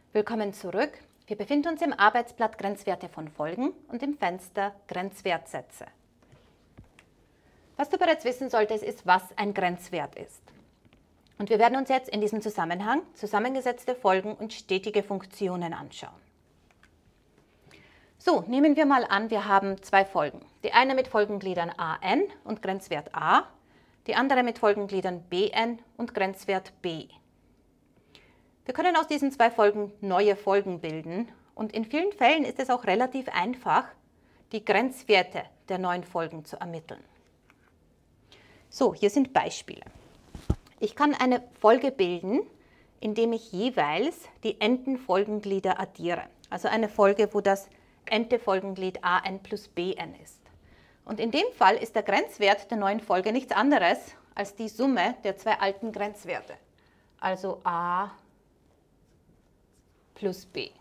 Willkommen zurück. Wir befinden uns im Arbeitsblatt Grenzwerte von Folgen und im Fenster Grenzwertsätze. Was du bereits wissen solltest, ist, was ein Grenzwert ist. Und wir werden uns jetzt in diesem Zusammenhang zusammengesetzte Folgen und stetige Funktionen anschauen. So, nehmen wir mal an, wir haben zwei Folgen. Die eine mit Folgengliedern an und Grenzwert a, die andere mit Folgengliedern bn und Grenzwert b. Wir können aus diesen zwei Folgen neue Folgen bilden und in vielen Fällen ist es auch relativ einfach, die Grenzwerte der neuen Folgen zu ermitteln. So, hier sind Beispiele. Ich kann eine Folge bilden, indem ich jeweils die n-Folgenglieder addiere. Also eine Folge, wo das n-te Folgenglied an plus bn ist. Und in dem Fall ist der Grenzwert der neuen Folge nichts anderes als die Summe der zwei alten Grenzwerte. Also a plus b.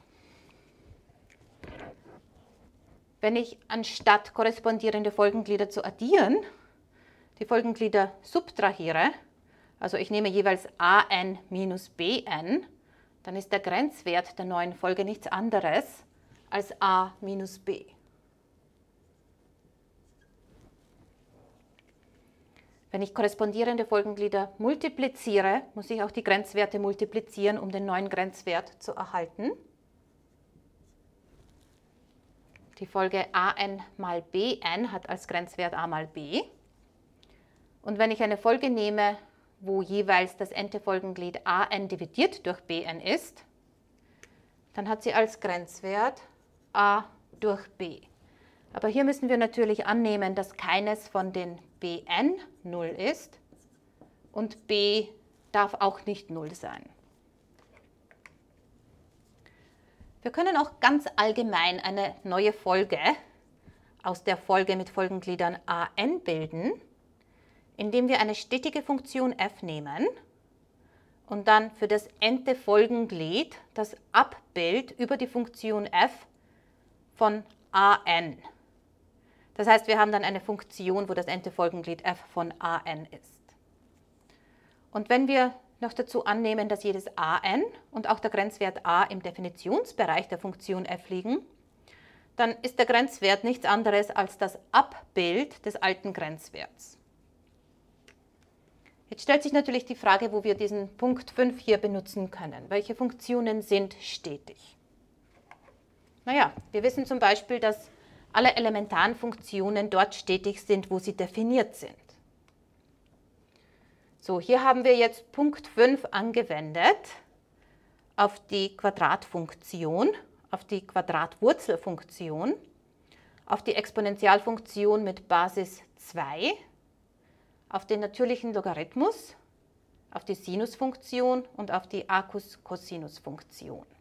Wenn ich anstatt korrespondierende Folgenglieder zu addieren, die Folgenglieder subtrahiere, also ich nehme jeweils an minus bn, dann ist der Grenzwert der neuen Folge nichts anderes als a minus b. Wenn ich korrespondierende Folgenglieder multipliziere, muss ich auch die Grenzwerte multiplizieren, um den neuen Grenzwert zu erhalten. Die Folge an mal bn hat als Grenzwert a mal b. Und wenn ich eine Folge nehme, wo jeweils das n-te Folgenglied an dividiert durch bn ist, dann hat sie als Grenzwert a durch b. Aber hier müssen wir natürlich annehmen, dass keines von den bn 0 ist und b darf auch nicht 0 sein. Wir können auch ganz allgemein eine neue Folge aus der Folge mit Folgengliedern an bilden, indem wir eine stetige Funktion f nehmen und dann für das n-te Folgenglied das Abbild über die Funktion f von an. Das heißt, wir haben dann eine Funktion, wo das n-te Folgenglied f von an ist. Und wenn wir noch dazu annehmen, dass jedes an und auch der Grenzwert a im Definitionsbereich der Funktion f liegen, dann ist der Grenzwert nichts anderes als das Abbild des alten Grenzwerts. Jetzt stellt sich natürlich die Frage, wo wir diesen Punkt 5 hier benutzen können. Welche Funktionen sind stetig? Naja, wir wissen zum Beispiel, dass alle elementaren Funktionen dort stetig sind, wo sie definiert sind. So, hier haben wir jetzt Punkt 5 angewendet auf die Quadratfunktion, auf die Quadratwurzelfunktion, auf die Exponentialfunktion mit Basis 2, auf den natürlichen Logarithmus, auf die Sinusfunktion und auf die Arcus-Cosinus-Funktion.